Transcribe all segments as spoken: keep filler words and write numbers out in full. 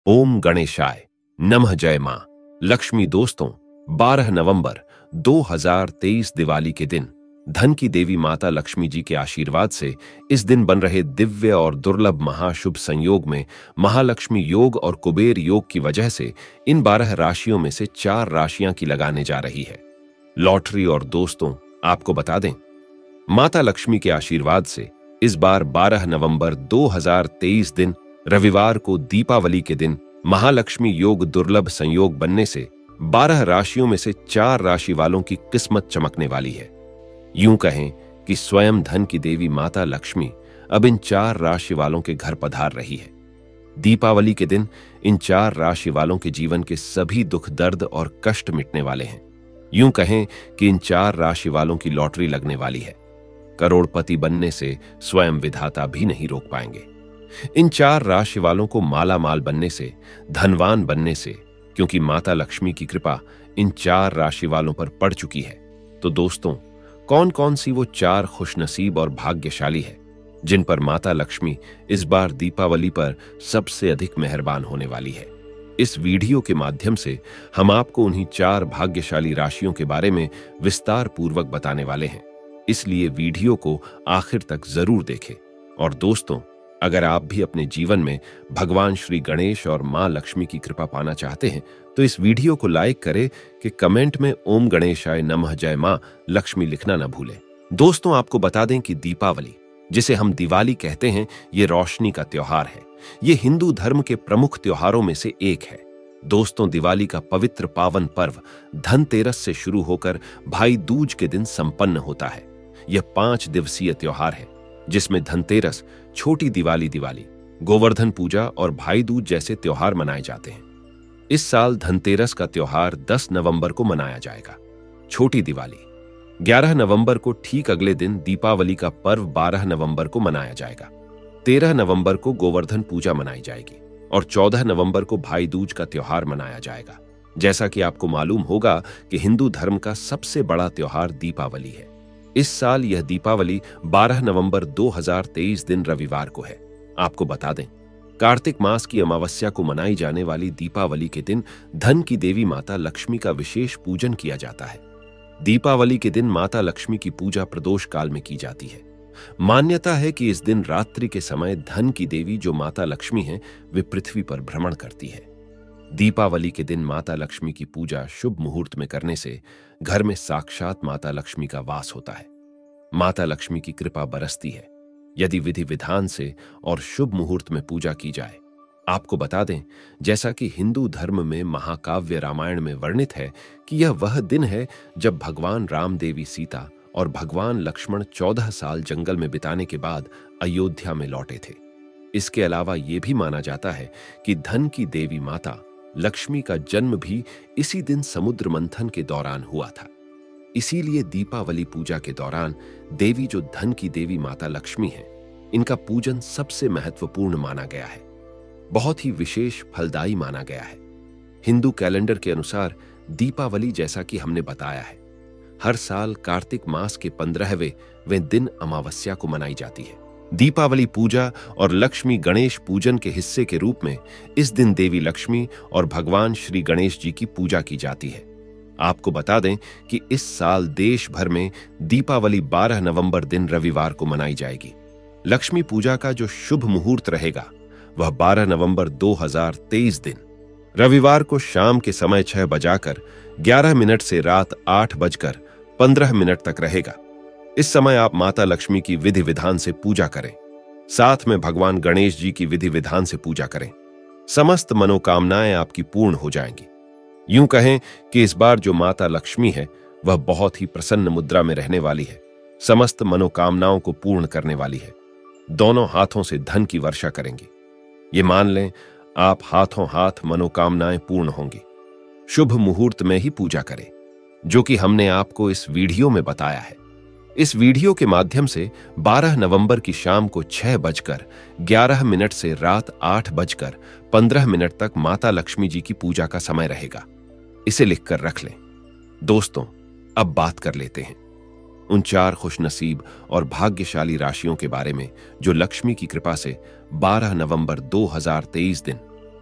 ओम गणेशाय नमः। जय मां लक्ष्मी। दोस्तों, बारह नवंबर दो हज़ार तेईस दिवाली के दिन धन की देवी माता लक्ष्मी जी के आशीर्वाद से इस दिन बन रहे दिव्य और दुर्लभ महाशुभ संयोग में महालक्ष्मी योग और कुबेर योग की वजह से इन बारह राशियों में से चार राशियां की लगाने जा रही है लॉटरी। और दोस्तों, आपको बता दें, माता लक्ष्मी के आशीर्वाद से इस बार बारह नवंबर दो हज़ार तेईस दिन रविवार को दीपावली के दिन महालक्ष्मी योग दुर्लभ संयोग बनने से बारह राशियों में से चार राशि वालों की किस्मत चमकने वाली है। यूं कहें कि स्वयं धन की देवी माता लक्ष्मी अब इन चार राशि वालों के घर पधार रही है। दीपावली के दिन इन चार राशि वालों के जीवन के सभी दुख दर्द और कष्ट मिटने वाले हैं। यूं कहें कि इन चार राशि वालों की लॉटरी लगने वाली है। करोड़पति बनने से स्वयं विधाता भी नहीं रोक पाएंगे। इन चार राशि वालों को माला माल बनने से, धनवान बनने से, क्योंकि माता लक्ष्मी की कृपा इन चार राशि वालों पर पड़ चुकी है। तो दोस्तों, कौन कौन सी वो चार खुशनसीब और भाग्यशाली है जिन पर माता लक्ष्मी इस बार दीपावली पर सबसे अधिक मेहरबान होने वाली है? इस वीडियो के माध्यम से हम आपको उन्हीं चार भाग्यशाली राशियों के बारे में विस्तार पूर्वक बताने वाले हैं, इसलिए वीडियो को आखिर तक जरूर देखें। और दोस्तों, अगर आप भी अपने जीवन में भगवान श्री गणेश और मां लक्ष्मी की कृपा पाना चाहते हैं तो इस वीडियो को लाइक करें कि कमेंट में ओम गणेशाय नमः जय मां लक्ष्मी लिखना न भूलें। दोस्तों, आपको बता दें कि दीपावली, जिसे हम दिवाली कहते हैं, ये रोशनी का त्योहार है। ये हिंदू धर्म के प्रमुख त्योहारों में से एक है। दोस्तों, दिवाली का पवित्र पावन पर्व धनतेरस से शुरू होकर भाई दूज के दिन संपन्न होता है। यह पांच दिवसीय त्योहार है जिसमें धनतेरस, छोटी दिवाली, दिवाली, गोवर्धन पूजा और भाई दूज जैसे त्योहार मनाए जाते हैं। इस साल धनतेरस का त्योहार दस नवंबर को मनाया जाएगा। छोटी दिवाली ग्यारह नवंबर को, ठीक अगले दिन दीपावली का पर्व बारह नवंबर को मनाया जाएगा। तेरह नवंबर को गोवर्धन पूजा मनाई जाएगी और चौदह नवंबर को भाई दूज का त्योहार मनाया जाएगा। जैसा कि आपको मालूम होगा कि हिंदू धर्म का सबसे बड़ा त्योहार दीपावली है। इस साल यह दीपावली बारह नवंबर दो हज़ार तेईस दिन रविवार को है। आपको बता दें, कार्तिक मास की अमावस्या को मनाई जाने वाली दीपावली के दिन धन की देवी माता लक्ष्मी का विशेष पूजन किया जाता है। दीपावली के दिन माता लक्ष्मी की पूजा प्रदोष काल में की जाती है। मान्यता है कि इस दिन रात्रि के समय धन की देवी जो माता लक्ष्मी है, वे पृथ्वी पर भ्रमण करती है। दीपावली के दिन माता लक्ष्मी की पूजा शुभ मुहूर्त में करने से घर में साक्षात माता लक्ष्मी का वास होता है। माता लक्ष्मी की कृपा बरसती है यदि विधि विधान से और शुभ मुहूर्त में पूजा की जाए। आपको बता दें, जैसा कि हिंदू धर्म में महाकाव्य रामायण में वर्णित है कि यह वह दिन है जब भगवान राम, देवी सीता और भगवान लक्ष्मण चौदह साल जंगल में बिताने के बाद अयोध्या में लौटे थे। इसके अलावा यह भी माना जाता है कि धन की देवी माता लक्ष्मी का जन्म भी इसी दिन समुद्र मंथन के दौरान हुआ था। इसीलिए दीपावली पूजा के दौरान देवी जो धन की देवी माता लक्ष्मी है, इनका पूजन सबसे महत्वपूर्ण माना गया है, बहुत ही विशेष फलदायी माना गया है। हिंदू कैलेंडर के अनुसार दीपावली, जैसा कि हमने बताया है, हर साल कार्तिक मास के पंद्रहवें वें दिन अमावस्या को मनाई जाती है। दीपावली पूजा और लक्ष्मी गणेश पूजन के हिस्से के रूप में इस दिन देवी लक्ष्मी और भगवान श्री गणेश जी की पूजा की जाती है। आपको बता दें कि इस साल देश भर में दीपावली बारह नवंबर दिन रविवार को मनाई जाएगी। लक्ष्मी पूजा का जो शुभ मुहूर्त रहेगा वह बारह नवंबर दो हज़ार तेईस दिन रविवार को शाम के समय छह बजाकर ग्यारह मिनट से रात आठ बजकर पंद्रह मिनट तक रहेगा। इस समय आप माता लक्ष्मी की विधि विधान से पूजा करें, साथ में भगवान गणेश जी की विधि विधान से पूजा करें। समस्त मनोकामनाएं आपकी पूर्ण हो जाएंगी। यूं कहें कि इस बार जो माता लक्ष्मी है वह बहुत ही प्रसन्न मुद्रा में रहने वाली है, समस्त मनोकामनाओं को पूर्ण करने वाली है। दोनों हाथों से धन की वर्षा करेंगी। ये मान लें, आप हाथों हाथ मनोकामनाएं पूर्ण होंगी। शुभ मुहूर्त में ही पूजा करें, जो कि हमने आपको इस वीडियो में बताया है। इस वीडियो के माध्यम से बारह नवंबर की शाम को छह बजकर ग्यारह मिनट से रात आठ बजकर पंद्रह मिनट तक माता लक्ष्मी जी की पूजा का समय रहेगा। इसे लिखकर रख लें। दोस्तों, अब बात कर लेते हैं उन चार खुशनसीब और भाग्यशाली राशियों के बारे में जो लक्ष्मी की कृपा से बारह नवंबर दो हज़ार तेईस दिन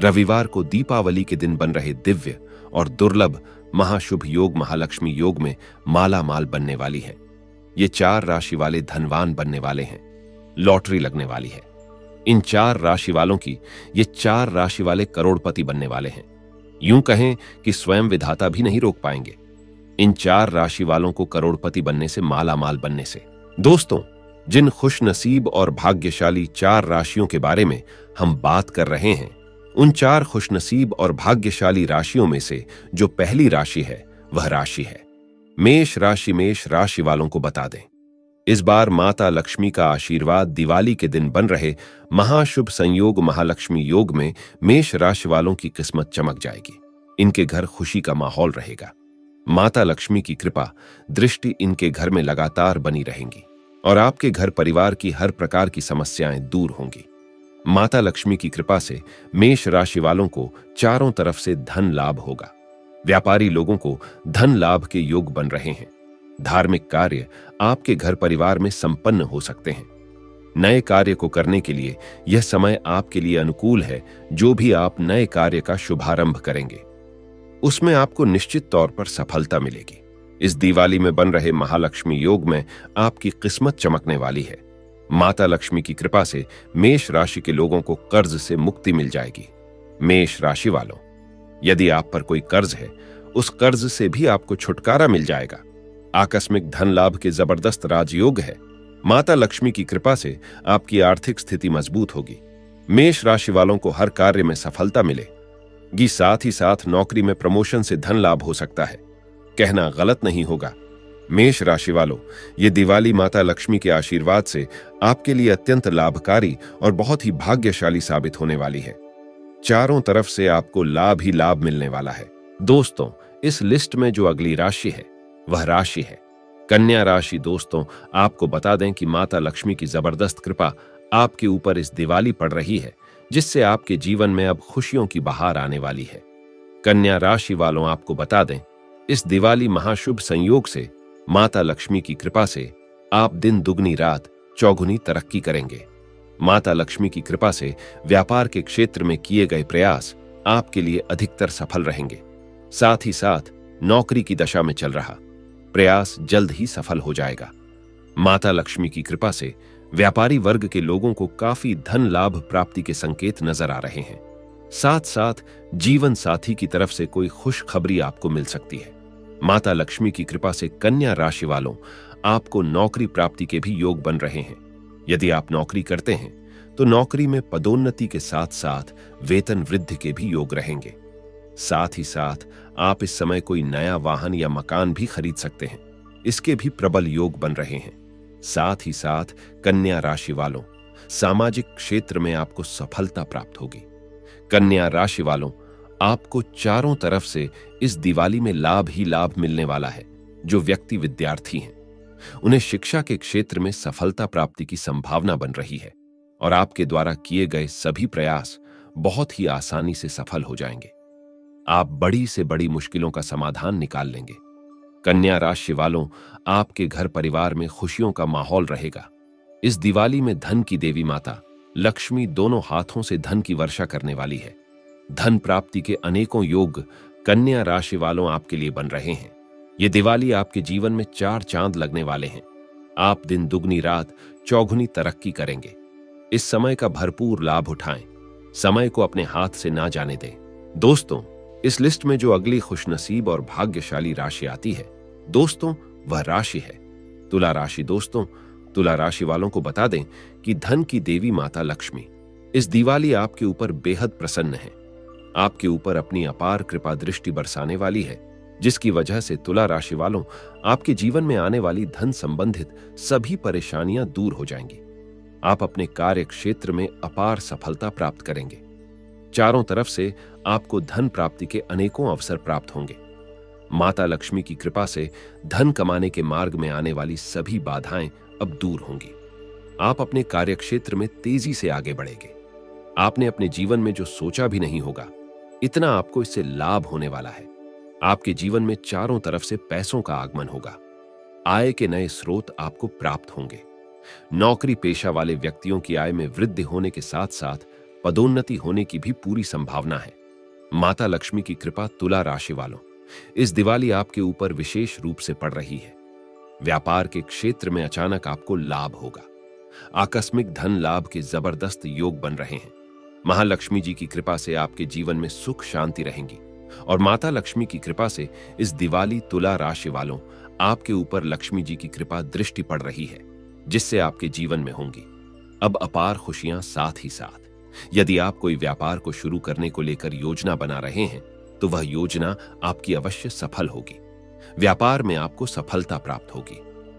रविवार को दीपावली के दिन बन रहे दिव्य और दुर्लभ महाशुभ योग महालक्ष्मी योग में माला माल बनने वाली है। ये चार राशि वाले धनवान बनने वाले हैं। लॉटरी लगने वाली है। इन चार राशि वालों की ये चार राशि वाले करोड़पति बनने वाले हैं। यूं कहें कि स्वयं विधाता भी नहीं रोक पाएंगे इन चार राशि वालों को करोड़पति बनने से, माला माल बनने से। दोस्तों, जिन खुश नसीब और भाग्यशाली चार राशियों के बारे में हम बात कर रहे हैं, उन चार खुशनसीब और भाग्यशाली राशियों में से जो पहली राशि है वह राशि है मेष राशि। मेष राशि वालों को बता दें, इस बार माता लक्ष्मी का आशीर्वाद दिवाली के दिन बन रहे महाशुभ संयोग महालक्ष्मी योग में मेष राशि वालों की किस्मत चमक जाएगी। इनके घर खुशी का माहौल रहेगा। माता लक्ष्मी की कृपा दृष्टि इनके घर में लगातार बनी रहेंगी और आपके घर परिवार की हर प्रकार की समस्याएं दूर होंगी। माता लक्ष्मी की कृपा से मेष राशि वालों को चारों तरफ से धन लाभ होगा। व्यापारी लोगों को धन लाभ के योग बन रहे हैं। धार्मिक कार्य आपके घर परिवार में संपन्न हो सकते हैं। नए कार्य को करने के लिए यह समय आपके लिए अनुकूल है। जो भी आप नए कार्य का शुभारंभ करेंगे उसमें आपको निश्चित तौर पर सफलता मिलेगी। इस दिवाली में बन रहे महालक्ष्मी योग में आपकी किस्मत चमकने वाली है। माता लक्ष्मी की कृपा से मेष राशि के लोगों को कर्ज से मुक्ति मिल जाएगी। मेष राशि वालों, यदि आप पर कोई कर्ज है, उस कर्ज से भी आपको छुटकारा मिल जाएगा। आकस्मिक धन लाभ के जबरदस्त राजयोग है। माता लक्ष्मी की कृपा से आपकी आर्थिक स्थिति मजबूत होगी। मेष राशि वालों को हर कार्य में सफलता मिलेगी। साथ ही साथ नौकरी में प्रमोशन से धन लाभ हो सकता है। कहना गलत नहीं होगा, मेष राशि वालों, ये दिवाली माता लक्ष्मी के आशीर्वाद से आपके लिए अत्यंत लाभकारी और बहुत ही भाग्यशाली साबित होने वाली है। चारों तरफ से आपको लाभ ही लाभ मिलने वाला है। दोस्तों, इस लिस्ट में जो अगली राशि है वह राशि है कन्या राशि। दोस्तों, आपको बता दें कि माता लक्ष्मी की जबरदस्त कृपा आपके ऊपर इस दिवाली पड़ रही है, जिससे आपके जीवन में अब खुशियों की बहार आने वाली है। कन्या राशि वालों, आपको बता दें, इस दिवाली महाशुभ संयोग से माता लक्ष्मी की कृपा से आप दिन दुगनी रात चौगुनी तरक्की करेंगे। माता लक्ष्मी की कृपा से व्यापार के क्षेत्र में किए गए प्रयास आपके लिए अधिकतर सफल रहेंगे। साथ ही साथ नौकरी की दशा में चल रहा प्रयास जल्द ही सफल हो जाएगा। माता लक्ष्मी की कृपा से व्यापारी वर्ग के लोगों को काफी धन लाभ प्राप्ति के संकेत नजर आ रहे हैं। साथ साथ जीवन साथी की तरफ से कोई खुशखबरी आपको मिल सकती है। माता लक्ष्मी की कृपा से कन्या राशि वालों, आपको नौकरी प्राप्ति के भी योग बन रहे हैं। यदि आप नौकरी करते हैं तो नौकरी में पदोन्नति के साथ साथ वेतन वृद्धि के भी योग रहेंगे। साथ ही साथ आप इस समय कोई नया वाहन या मकान भी खरीद सकते हैं। इसके भी प्रबल योग बन रहे हैं। साथ ही साथ कन्या राशि वालों, सामाजिक क्षेत्र में आपको सफलता प्राप्त होगी। कन्या राशि वालों, आपको चारों तरफ से इस दिवाली में लाभ ही लाभ मिलने वाला है। जो व्यक्ति विद्यार्थी हैं उन्हें शिक्षा के क्षेत्र में सफलता प्राप्ति की संभावना बन रही है और आपके द्वारा किए गए सभी प्रयास बहुत ही आसानी से सफल हो जाएंगे। आप बड़ी से बड़ी मुश्किलों का समाधान निकाल लेंगे। कन्या राशि वालों, आपके घर परिवार में खुशियों का माहौल रहेगा। इस दिवाली में धन की देवी माता लक्ष्मी दोनों हाथों से धन की वर्षा करने वाली है। धन प्राप्ति के अनेकों योग कन्या राशि वालों आपके लिए बन रहे हैं। ये दिवाली आपके जीवन में चार चांद लगने वाले हैं। आप दिन दुगनी रात चौगुनी तरक्की करेंगे। इस समय का भरपूर लाभ उठाएं। समय को अपने हाथ से ना जाने दें। दोस्तों, इस लिस्ट में जो अगली खुशनसीब और भाग्यशाली राशि आती है, दोस्तों, वह राशि है तुला राशि। दोस्तों, तुला राशि वालों को बता दें कि धन की देवी माता लक्ष्मी इस दिवाली आपके ऊपर बेहद प्रसन्न है। आपके ऊपर अपनी अपार कृपा दृष्टि बरसाने वाली है, जिसकी वजह से तुला राशि वालों, आपके जीवन में आने वाली धन संबंधित सभी परेशानियां दूर हो जाएंगी। आप अपने कार्य क्षेत्र में अपार सफलता प्राप्त करेंगे। चारों तरफ से आपको धन प्राप्ति के अनेकों अवसर प्राप्त होंगे। माता लक्ष्मी की कृपा से धन कमाने के मार्ग में आने वाली सभी बाधाएं अब दूर होंगी। आप अपने कार्यक्षेत्र में तेजी से आगे बढ़ेंगे। आपने अपने जीवन में जो सोचा भी नहीं होगा, इतना आपको इससे लाभ होने वाला है। आपके जीवन में चारों तरफ से पैसों का आगमन होगा। आय के नए स्रोत आपको प्राप्त होंगे। नौकरी पेशा वाले व्यक्तियों की आय में वृद्धि होने के साथ साथ पदोन्नति होने की भी पूरी संभावना है। माता लक्ष्मी की कृपा तुला राशि वालों, इस दिवाली आपके ऊपर विशेष रूप से पड़ रही है। व्यापार के क्षेत्र में अचानक आपको लाभ होगा। आकस्मिक धन लाभ के जबरदस्त योग बन रहे हैं। महालक्ष्मी जी की कृपा से आपके जीवन में सुख शांति रहेंगी और माता लक्ष्मी की कृपा से इस दिवाली तुला राशि वालों आपके ऊपर लक्ष्मी जी की कृपा दृष्टि पड़ रही है, जिससे आपके जीवन में होंगी अब अपार खुशियां। साथ ही साथ यदि आप कोई व्यापार को शुरू करने को लेकर योजना बना रहे हैं तो वह योजना आपकी अवश्य सफल होगी। व्यापार में आपको सफलता प्राप्त होगी।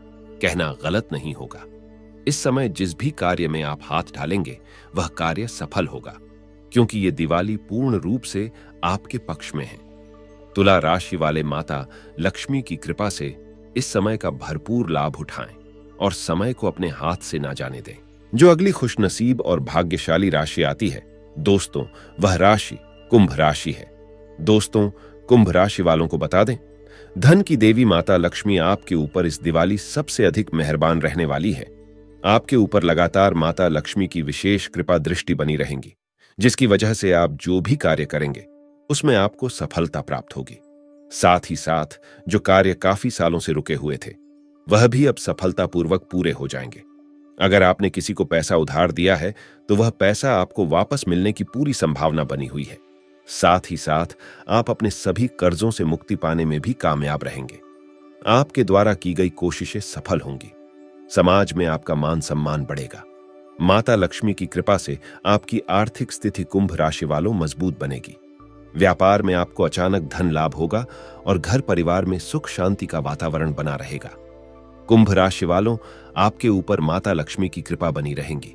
कहना गलत नहीं होगा, इस समय जिस भी कार्य में आप हाथ डालेंगे वह कार्य सफल होगा, क्योंकि ये दिवाली पूर्ण रूप से आपके पक्ष में है। तुला राशि वाले माता लक्ष्मी की कृपा से इस समय का भरपूर लाभ उठाएं और समय को अपने हाथ से ना जाने दें। जो अगली खुशनसीब और भाग्यशाली राशि आती है दोस्तों, वह राशि कुंभ राशि है। दोस्तों, कुंभ राशि वालों को बता दें, धन की देवी माता लक्ष्मी आपके ऊपर इस दिवाली सबसे अधिक मेहरबान रहने वाली है। आपके ऊपर लगातार माता लक्ष्मी की विशेष कृपा दृष्टि बनी रहेंगी, जिसकी वजह से आप जो भी कार्य करेंगे उसमें आपको सफलता प्राप्त होगी। साथ ही साथ जो कार्य काफी सालों से रुके हुए थे वह भी अब सफलतापूर्वक पूरे हो जाएंगे। अगर आपने किसी को पैसा उधार दिया है तो वह पैसा आपको वापस मिलने की पूरी संभावना बनी हुई है। साथ ही साथ आप अपने सभी कर्जों से मुक्ति पाने में भी कामयाब रहेंगे। आपके द्वारा की गई कोशिशें सफल होंगी। समाज में आपका मान सम्मान बढ़ेगा। माता लक्ष्मी की कृपा से आपकी आर्थिक स्थिति कुंभ राशि वालों मजबूत बनेगी। व्यापार में आपको अचानक धन लाभ होगा और घर परिवार में सुख शांति का वातावरण बना रहेगा। कुंभ राशि वालों, आपके ऊपर माता लक्ष्मी की कृपा बनी रहेंगी।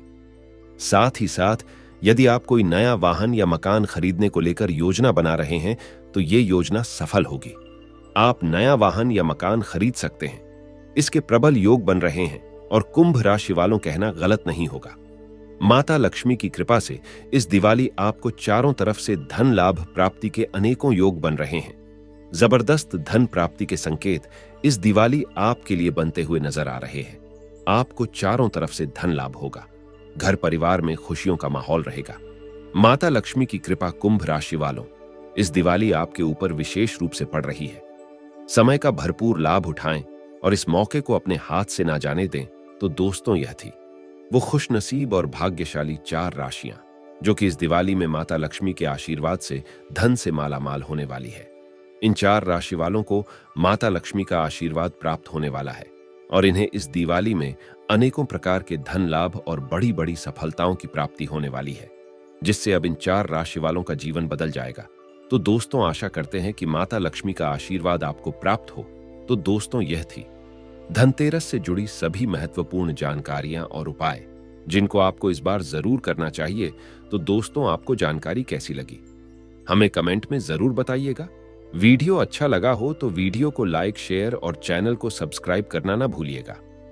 साथ ही साथ यदि आप कोई नया वाहन या मकान खरीदने को लेकर योजना बना रहे हैं तो ये योजना सफल होगी। आप नया वाहन या मकान खरीद सकते हैं। इसके प्रबल योग बन रहे हैं और कुंभ राशि वालों कहना गलत नहीं होगा। माता लक्ष्मी की कृपा से इस दिवाली आपको चारों तरफ से धन लाभ प्राप्ति के अनेकों योग बन रहे हैं। जबरदस्त धन प्राप्ति के संकेत इस दिवाली आपके लिए बनते हुए नजर आ रहे हैं। आपको चारों तरफ से धन लाभ होगा। घर परिवार में खुशियों का माहौल रहेगा। माता लक्ष्मी की कृपा कुंभ राशि वालों इस दिवाली आपके ऊपर विशेष रूप से पड़ रही है। समय का भरपूर लाभ उठाएं और इस मौके को अपने हाथ से ना जाने दें। तो दोस्तों, यह थी वो खुशनसीब और भाग्यशाली चार राशियां जो कि इस दिवाली में माता लक्ष्मी के आशीर्वाद से धन से मालामाल होने वाली है। इन चार राशि वालों को माता लक्ष्मी का आशीर्वाद प्राप्त होने वाला है और इन्हें इस दिवाली में अनेकों प्रकार के धन लाभ और बड़ी बड़ी सफलताओं की प्राप्ति होने वाली है, जिससे अब इन चार राशि वालों का जीवन बदल जाएगा। तो दोस्तों, आशा करते हैं कि माता लक्ष्मी का आशीर्वाद आपको प्राप्त हो। तो दोस्तों, यह थी धनतेरस से जुड़ी सभी महत्वपूर्ण जानकारियां और उपाय जिनको आपको इस बार जरूर करना चाहिए। तो दोस्तों, आपको जानकारी कैसी लगी हमें कमेंट में जरूर बताइएगा। वीडियो अच्छा लगा हो तो वीडियो को लाइक, शेयर और चैनल को सब्सक्राइब करना ना भूलिएगा।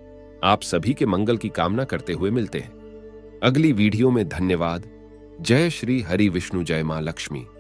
आप सभी के मंगल की कामना करते हुए मिलते हैं अगली वीडियो में। धन्यवाद। जय श्री हरि विष्णु, जय मां लक्ष्मी।